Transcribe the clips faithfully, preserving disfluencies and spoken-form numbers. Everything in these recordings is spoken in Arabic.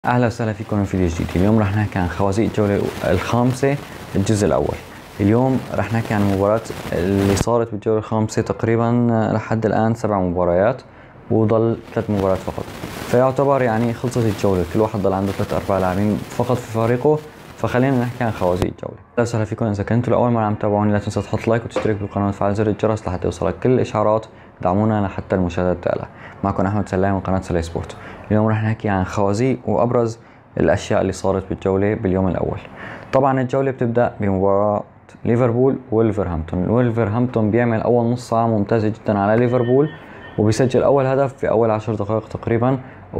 اهلا وسهلا فيكم في فيديو جديد. اليوم رح نحكي عن خوازيق الجولة الخامسة الجزء الاول. اليوم رح نحكي عن المباراة اللي صارت بالجولة الخامسة، تقريبا لحد الان سبع مباريات وضل ثلاث مباريات فقط، فيعتبر يعني خلصت الجولة، كل واحد ضل عنده ثلاث اربع لاعبين فقط في فريقه. فخلينا نحكي عن خوازيق الجولة. اهلا وسهلا فيكم. اذا كنتوا لاول مرة عم تتابعوني لا تنسوا تحط لايك وتشترك بالقناة وتفعل زر الجرس لحتى يوصلك كل الاشعارات. دعمونا لحتى المشاهدات تعلى. معكم احمد سلام من قناة سلاي سبورت. اليوم رح نحكي عن خوازيق وابرز الاشياء اللي صارت بالجوله باليوم الاول. طبعا الجوله بتبدا بمباراه ليفربول وولفرهامبتون. وولفرهامبتون بيعمل اول نص ساعه ممتازه جدا على ليفربول، وبيسجل اول هدف في اول عشر دقائق تقريبا،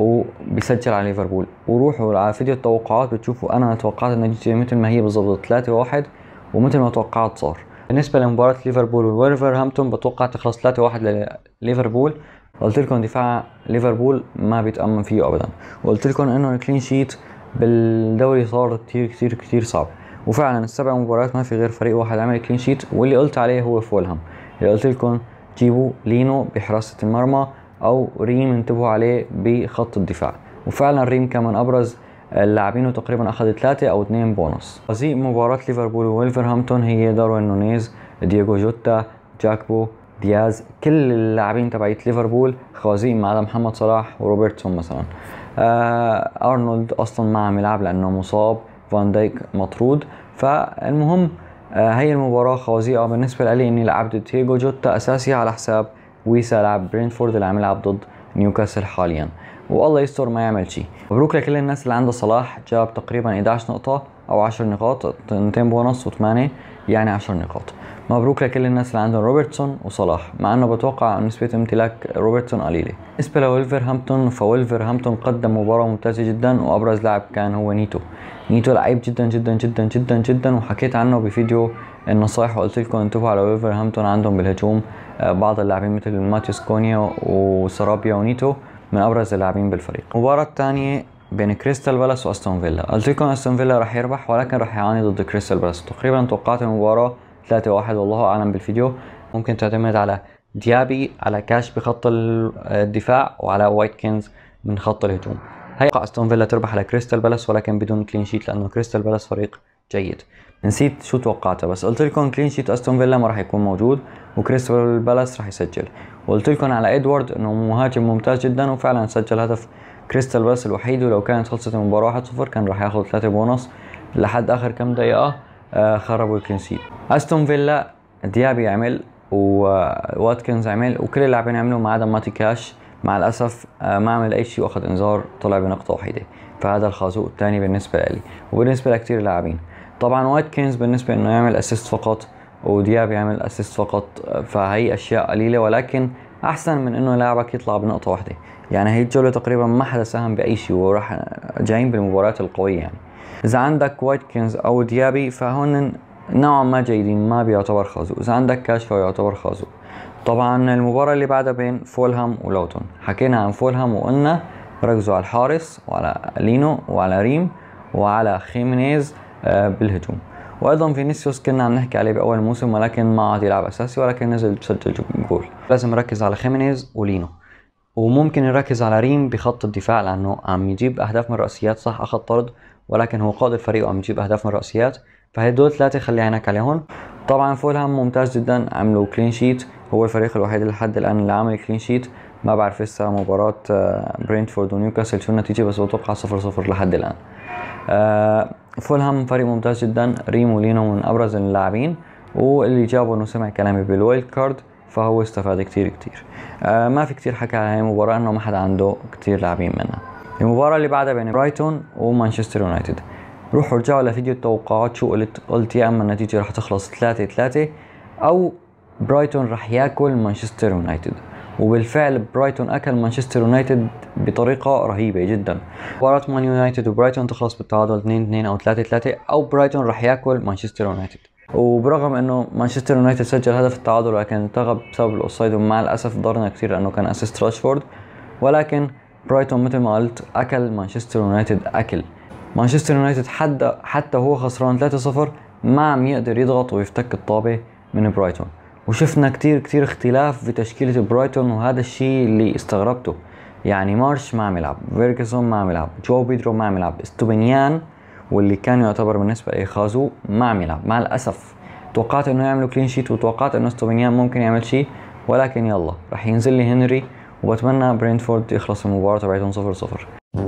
وبيسجل على ليفربول. وروحوا على فيديو التوقعات بتشوفوا انا توقعت النتيجه مثل ما هي بالضبط ثلاثة واحد، ومثل ما توقعت صار. بالنسبه لمباراه ليفربول وولفرهامبتون بتوقع تخلص ثلاثة واحد لليفربول. قلت لكم دفاع ليفربول ما بيتأمن فيه ابدا، وقلت لكم انه الكلين شيت بالدوري صار كثير كثير كثير صعب. وفعلا السبع مباريات ما في غير فريق واحد عمل كلين شيت، واللي قلت عليه هو فولهام. اللي قلت لكم جيبوا لينو بحراسة المرمى او ريم انتبهوا عليه بخط الدفاع، وفعلا ريم كان من ابرز اللاعبين وتقريبا اخذ ثلاثة او اثنين بونص. هذه مباراة ليفربول وولفرهامبتون هي داروين نونيز، دييغو جوتا، جاكبو، دياز، كل اللاعبين تبعيت ليفربول خوازيق ما عدا محمد صلاح وروبرتسون مثلا. آه ارنولد اصلا ما عم يلعب لانه مصاب، فان دايك مطرود. فالمهم آه هي المباراه خوازيق بالنسبه لي اني لعبت دييغو جوتا اساسي على حساب ويسا لاعب برينفورد اللي عم يلعب ضد نيوكاسل حاليا، والله يستر ما يعمل شيء. مبروك لكل الناس اللي عندها صلاح، جاب تقريبا احد عشر نقطه او عشر نقاط، اثنين بونص وثمانية يعني عشر نقاط. مبروك لكل الناس اللي عندهم روبرتسون وصلاح، مع انه بتوقع نسبة امتلاك روبرتسون قليلة. بالنسبة لولفرهامبتون فولفرهامبتون قدم مباراة ممتازة جدا، وابرز لاعب كان هو نيتو. نيتو لعيب جدا جدا جدا جدا جدا، وحكيت عنه بفيديو النصائح وقلت لكم انتبهوا على ولفرهامبتون، عندهم بالهجوم بعض اللاعبين مثل ماتيوس كونيا وسرابيا ونيتو من ابرز اللاعبين بالفريق. المباراة الثانية بين كريستال بالاس واستون فيلا. قلت لكم استون فيلا راح يربح، ولكن راح يعاني ضد كريستال بالاس. تقريبا توقعت المباراة ثلاثة واحد، والله اعلم بالفيديو. ممكن تعتمد على ديابي على كاش بخط الدفاع وعلى وايتكنز من خط الهجوم. هي استون فيلا تربح على كريستال بالاس، ولكن بدون كلين شيت لانه كريستال بالاس فريق جيد. نسيت شو توقعته، بس قلت لكم كلين شيت استون فيلا ما راح يكون موجود، وكريستال بالاس راح يسجل. وقلت لكم على ادوارد انه مهاجم ممتاز جدا، وفعلا سجل هدف كريستال بالاس الوحيد، ولو كانت خلصت المباراة واحد صفر كان راح ياخذ ثلاثة بونص. لحد اخر كم دقيقة آه خربوا الكلين شيت. استون فيلا ديابي عمل وواتكنز عمل وكل اللاعبين عملوا ما عدا ماتي كاش، مع الاسف آه ما عمل اي شيء واخذ انذار، طلع بنقطة وحيدة. فهذا الخازوق الثاني بالنسبة لي وبالنسبة لكثير لاعبين. طبعا واتكنز بالنسبة انه يعمل اسيست فقط وديابي يعمل اسيست فقط، فهي اشياء قليلة، ولكن احسن من انه لاعبك يطلع بنقطة واحدة. يعني هي الجولة تقريبا ما حدا ساهم باي شيء، وراح جايين بالمباريات القوية. يعني اذا عندك وايتكنز او ديابي فهون نوعا ما جيدين، ما بيعتبر خازوق. اذا عندك كاش فهو يعتبر خازوق. طبعا المباراة اللي بعدها بين فولهام ولوتون. حكينا عن فولهام وقلنا ركزوا على الحارس وعلى لينو وعلى ريم وعلى خيمينيز بالهجوم، وايضا فينيسيوس كنا عم نحكي عليه باول موسم، ولكن ما عاد يلعب اساسي، ولكن نزل سجل جول. لازم نركز على خيمينيز ولينو، وممكن نركز على ريم بخط الدفاع لانه عم يجيب اهداف من الرأسيات. صح اخذ طرد، ولكن هو قائد الفريق وعم يجيب اهداف من الرأسيات، فهدول ثلاثه خلي عينك عليهم. طبعا فولهام ممتاز جدا، عملوا كلين شيت، هو الفريق الوحيد لحد الان اللي عمل كلين شيت. ما بعرف لسه مباراة برينتفورد ونيوكاسل شو النتيجة، بس بتوقع صفر صفر لحد الان. فولهام فريق ممتاز جدا، ريم ولينو من ابرز اللاعبين، واللي جابوا انه سمع كلامي بالوايلد كارد فهو استفاد كتير كتير. آه ما في كتير حكى على هاي المباراة انه ما حدا عنده كتير لاعبين منها. المباراة اللي بعدها بين برايتون ومانشستر يونايتد. روحوا رجعوا لفيديو التوقعات شو قلت. قلت يا اما النتيجة رح تخلص ثلاثة ثلاثة او برايتون رح ياكل مانشستر يونايتد، وبالفعل برايتون اكل مانشستر يونايتد بطريقة رهيبة جدا. مباراة مان يونايتد وبرايتون تخلص بالتعادل اثنين اثنين او ثلاثة ثلاثة، او برايتون رح ياكل مانشستر يونايتد. وبرغم انه مانشستر يونايتد سجل هدف التعادل ولكن التغى بسبب الاوفسايد، ومع الاسف ضرنا كثير لانه كان اسيست راشفورد، ولكن برايتون مثل ما قلت اكل مانشستر يونايتد اكل. مانشستر يونايتد حتى حتى هو خسران ثلاثة صفر ما عم يقدر يضغط ويفتك الطابة من برايتون، وشفنا كثير كثير اختلاف في تشكيلة برايتون، وهذا الشيء اللي استغربته. يعني مارش ما عم يلعب، فيرجسون ما عم يلعب، جو بيدرو ما عم يلعب، استوبينيان واللي كان يعتبر بالنسبة لي خازو ما عم يلعب مع الأسف. توقعت انه يعملوا كلين شيت وتوقعت انه استوبينيان ممكن يعمل شيء، ولكن يلا رح ينزل لي هنري، وبتمنى برينتفورد يخلص المباراة تبعتهم صفر صفر.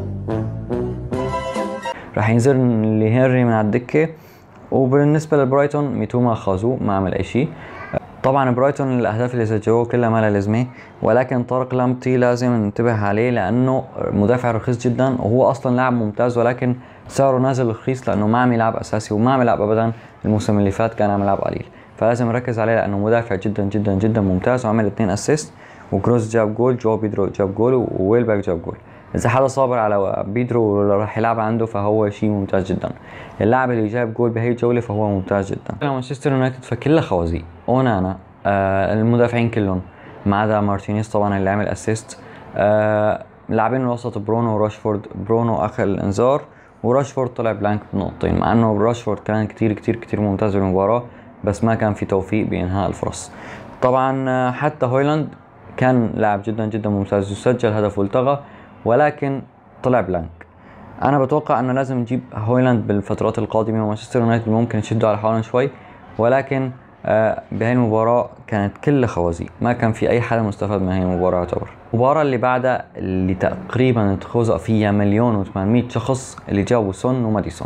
رح ينزل لي هنري من على الدكة. وبالنسبة لبرايتون ميتوما خازو ما عمل اي شيء. طبعا برايتون الاهداف اللي سجلوها كلها ما لها لازمه، ولكن طارق لامبتي لازم ننتبه عليه لانه مدافع رخيص جدا، وهو اصلا لاعب ممتاز ولكن سعره نازل رخيص لانه ما عم يلعب اساسي وما عم يلعب ابدا. الموسم اللي فات كان عم يلعب قليل، فلازم نركز عليه لانه مدافع جدا جدا جدا ممتاز، وعمل اثنين اسيست، وكروز جاب جول، جو بيدرو جاب جول، وويلباك جاب جول. اذا حدا صابر على بيدرو راح يلعب عنده فهو شيء ممتاز جدا. اللاعب اللي جاب جول بهي الجوله فهو ممتاز جدا. مانشستر يونايتد فكلها خوازيق. اونانا آه المدافعين كلهم ما عدا مارتينيز طبعا اللي عمل اسيست. آه لاعبين الوسط برونو وراشفورد، برونو اخذ الانذار وراشفورد طلع بلانك بنقطتين، مع انه راشفورد كان كتير كتير كتير ممتاز بالمباراه بس ما كان في توفيق بانهاء الفرص. طبعا حتى هويلاند كان لاعب جدا جدا ممتاز وسجل هدف والتغى ولكن طلع بلانك. انا بتوقع انه لازم نجيب هويلاند بالفترات القادمه، ومانشستر يونايتد ممكن يشدوا على حالهم شوي، ولكن آه بهي المباراة كانت كلها خوازيق، ما كان في اي حدا مستفاد من هي المباراة يعتبر. المباراة اللي بعدها اللي تقريبا تخوزق فيها مليون وثمانمية شخص اللي جابوا سون وماديسون.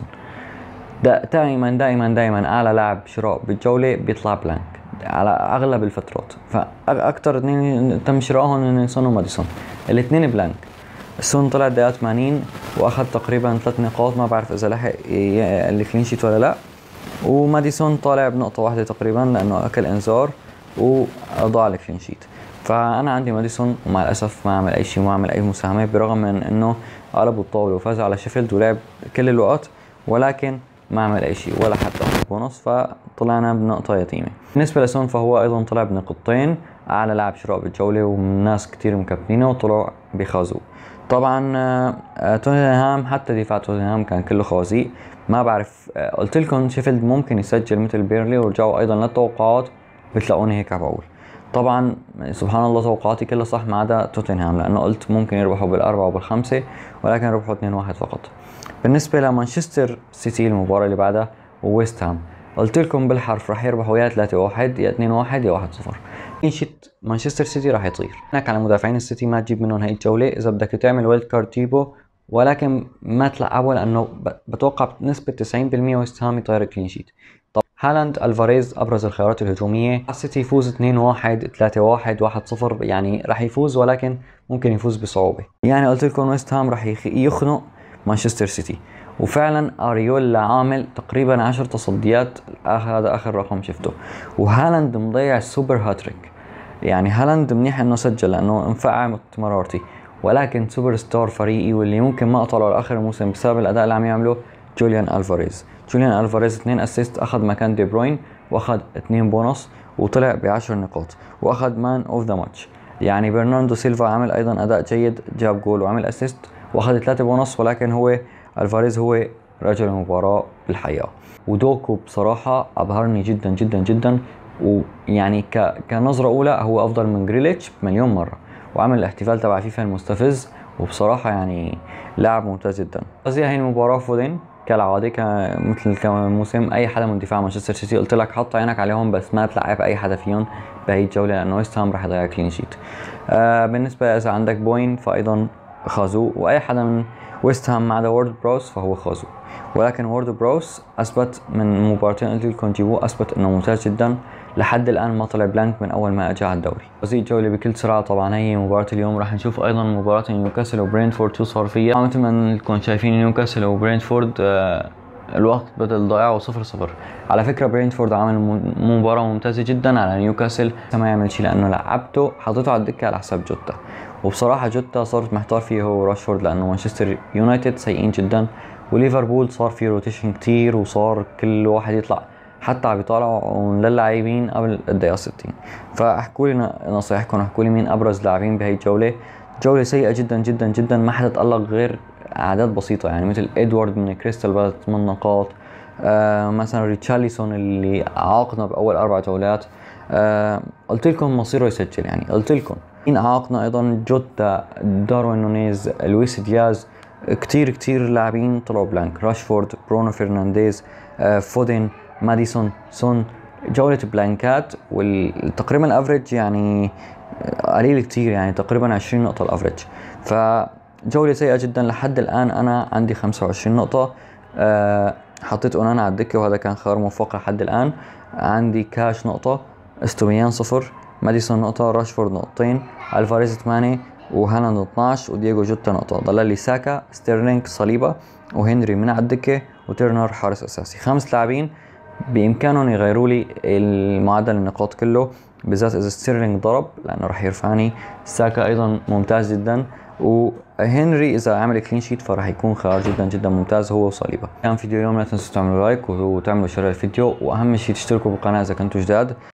دائما دائما دائما اعلى لاعب شراء بالجولة بيطلع بلانك على اغلب الفترات، فاكثر اثنين تم شرائهم من سون وماديسون، الاثنين بلانك. سون طلع دقيقة ثمانين واخذ تقريبا ثلاث نقاط، ما بعرف اذا لحق الكلين شيت ولا لا، وماديسون طالع بنقطة واحدة تقريبا لأنه أكل إنذار وأضاع الكلين شيت. فأنا عندي ماديسون ومع الأسف ما عمل أي شيء، ما عمل أي مساهمة برغم من إنه قلبوا الطاولة وفاز على شيفيلد ولعب كل الوقت، ولكن ما عمل أي شيء ولا حتى بونص، فطلعنا بنقطة يتيمة. بالنسبة لسون فهو أيضا طلع بنقطتين، أعلى لاعب شراء بالجولة والناس كتير مكبتينه وطلعوا بخازوق. طبعا توتنهام حتى دفاع توتنهام كان كله خوازيق، ما بعرف. قلت لكم شيفيلد ممكن يسجل مثل بيرلي ورجعوا ايضا للتوقعات، بتلاقوني هيك عم بقول. طبعا سبحان الله توقعاتي كلها صح ما عدا توتنهام، لانه قلت ممكن يربحوا بالاربعه وبالخمسه ولكن ربحوا اثنين واحد فقط. بالنسبه لمانشستر سيتي المباراه اللي بعدها وويست هام، قلت لكم بالحرف راح يربحوا يا ثلاثة واحد يا اثنين واحد يا واحد صفر. شت مانشستر سيتي راح يطير. هناك على مدافعين السيتي ما تجيب منهم هي الجوله، اذا بدك تعمل ويلد كارد جيبه، ولكن ما تلعبه لانه بتوقع بنسبه تسعين بالمية ويست هام يطير كلين شيت. طب هالاند الفاريز ابرز الخيارات الهجوميه. السيتي يفوز اثنين واحد ثلاثة واحد واحد صفر، يعني راح يفوز ولكن ممكن يفوز بصعوبه. يعني قلت لكم ويست هام راح يخنق مانشستر سيتي، وفعلا اريولا عامل تقريبا عشر تصديات، هذا اخر رقم شفته، وهالاند مضيع السوبر هاتريك. يعني هالاند منيح انه سجل لانه انفقع مرارتي، ولكن سوبر ستار فريقي واللي ممكن ما اطلعه لاخر الموسم بسبب الاداء اللي عم يعمله جوليان الفاريز. جوليان الفاريز اثنين اسيست، اخذ مكان دي بروين واخذ اثنين بونص وطلع بعشر نقاط واخذ مان اوف ذا ماتش. يعني برناردو سيلفا عمل ايضا اداء جيد، جاب جول وعمل اسيست واخذ ثلاثة بونص، ولكن هو الفاريز هو رجل المباراة بالحقيقة. ودوكو بصراحة ابهرني جدا جدا جدا، ويعني ك... كنظرة اولى هو افضل من جريليتش مليون مرة، وعمل الاحتفال تبع فيفا المستفز، وبصراحة يعني لاعب ممتاز جدا. قصدي هي المباراة فودن كالعادة مثل كموسم اي حدا من دفاع مانشستر سيتي، قلت لك حط عينك عليهم بس ما تلعب اي حدا فيهم بهي الجولة لانه ويست هام رح يضيع كلين شيت. آه بالنسبة اذا عندك بوين فايضا خازوق، واي حدا من ويست هام ما عدا وورد بروس فهو خازوق، ولكن وورد بروس اثبت من مباراتين قلت لكم جيبوه، اثبت انه ممتاز جدا لحد الان، ما طلع بلانك من اول ما اجى على الدوري. هذه الجوله بكل سرعه طبعا هي مباراه اليوم. راح نشوف ايضا مباراه نيوكاسل وبرينتفورد شو صار فيها. مثل ما انكم شايفين نيوكاسل وبرينتفورد آه الوقت بدل ضائع وصفر صفر. على فكره برينتفورد عمل مباراه ممتازه جدا على نيوكاسل، ما يعمل شيء لانه لعبته حطيته على الدكه على حساب جوتا، وبصراحه جوتا صرت محتار فيه هو وراشفورد لانه مانشستر يونايتد سيئين جدا، وليفربول صار فيه روتيشن كتير وصار كل واحد يطلع حتى عم يطالعوا للاعبين قبل الدقيقه ستين. فاحكوا لي نصيحتكم، احكوا لي مين ابرز لاعبين بهي الجوله. جوله سيئه جدا جدا جدا، ما حدا تالق غير اعداد بسيطه، يعني مثل ادوارد من كريستال بالاس ثمان نقاط، آه مثلا ريتشارلسون اللي عاقنا باول اربع جولات. آه قلت لكم مصيره يسجل، يعني قلت لكم اعاقنا ايضا جوتا، داروين نونيز، لويس دياز، كتير كتير لاعبين طلعوا بلانك. راشفورد، برونو فرنانديز، فودن، ماديسون، سون، جولة بلانكات. وتقريبا الافريج يعني قليل كتير، يعني تقريبا عشرين نقطة الافريج. فجولة سيئة جدا. لحد الان انا عندي خمسة وعشرين نقطة. أه حطيت اونانا على الدكة وهذا كان خيار موفق لحد الان. عندي كاش نقطة، استوميان صفر، ماديسون نقطة، راشفورد نقطتين، الفاريز ثمانية، وهالاند اثناشر، ودييغو جوتا نقطة. ضل لي ساكا، ستيرلينج، صليبة، وهنري من على الدكة، وتيرنر حارس اساسي. خمس لاعبين بامكانهم يغيروا لي المعدل النقاط كله، بالذات اذا ستيرلينج ضرب لانه راح يرفعني. ساكا ايضا ممتاز جدا، وهنري اذا عمل كلين شيت فراح يكون خيار جدا جدا ممتاز هو وصليبة. كان فيديو اليوم، لا تنسوا تعملوا لايك وتعملوا شير الفيديو، واهم شيء تشتركوا بالقناة اذا كنتوا جداد.